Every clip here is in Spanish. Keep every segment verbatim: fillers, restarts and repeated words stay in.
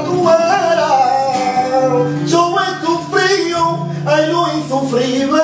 tú eras, yo en tu frío, ay, lo insufrible.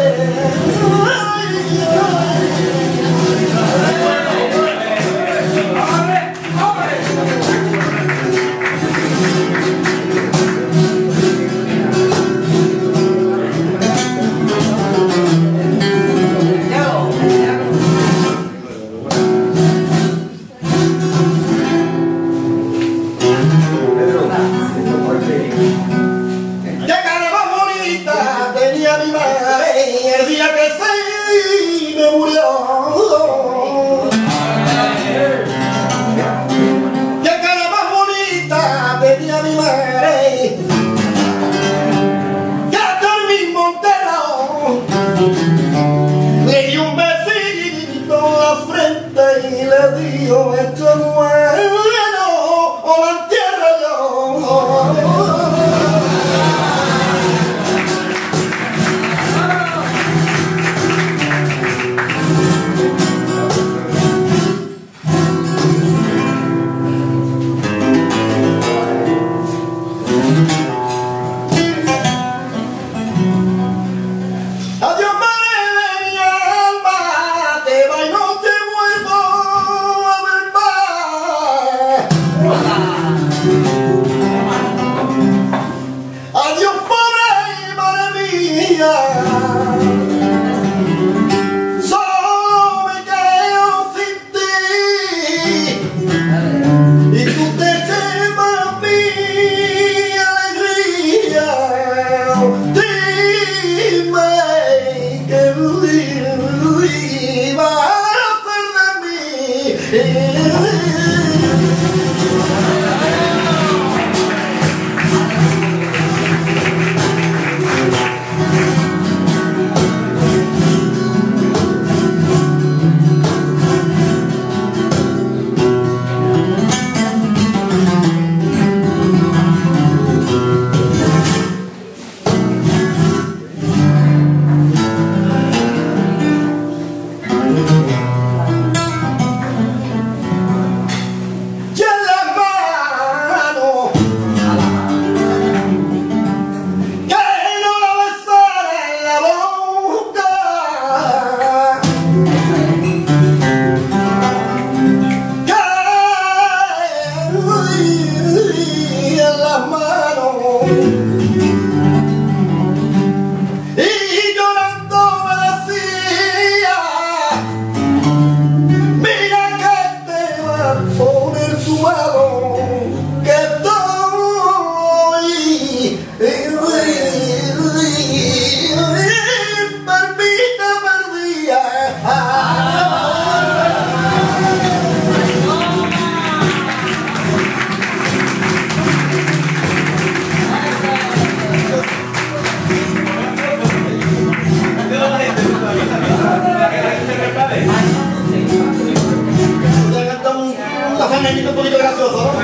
Un poquito gracioso, ¿no?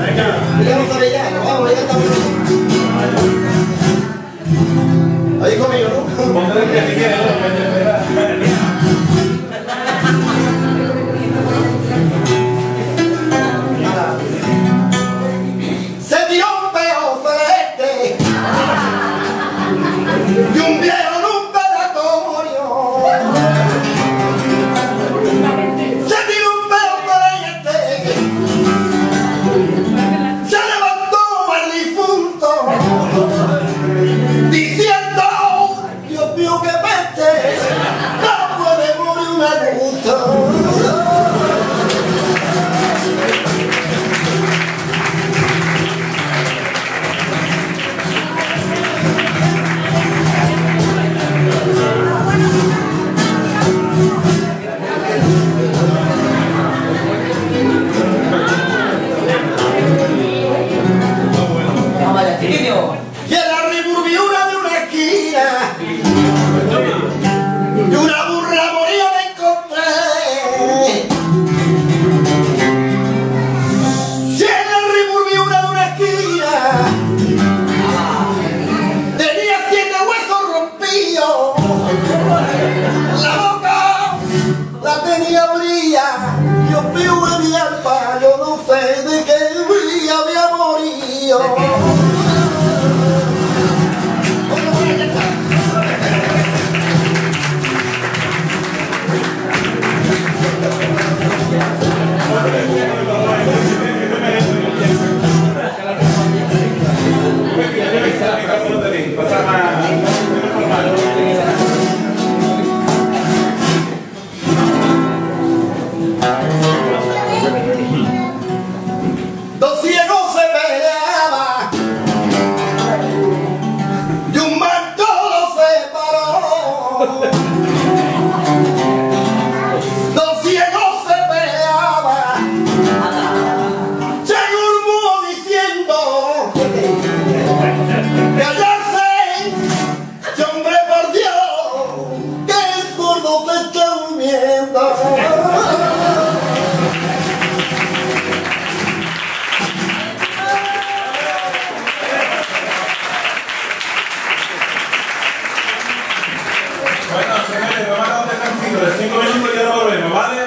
Vamos a Vieja, vamos, ya estamos. Ahí conmigo, ¿no? Se tiró un peo celeste y un viejo en un velatorio. Se tiró un peo celeste, se levantó el difunto diciendo tío. Dos ciegos se peleaban y un manto los separó. Dos ciegos se peleaban, llegó un búho diciendo: callarse, que hombre por Dios, que el zurdo se está durmiendo. Bueno, señores, vamos a dar un descansito de cinco minutos y ya volvemos, ¿vale?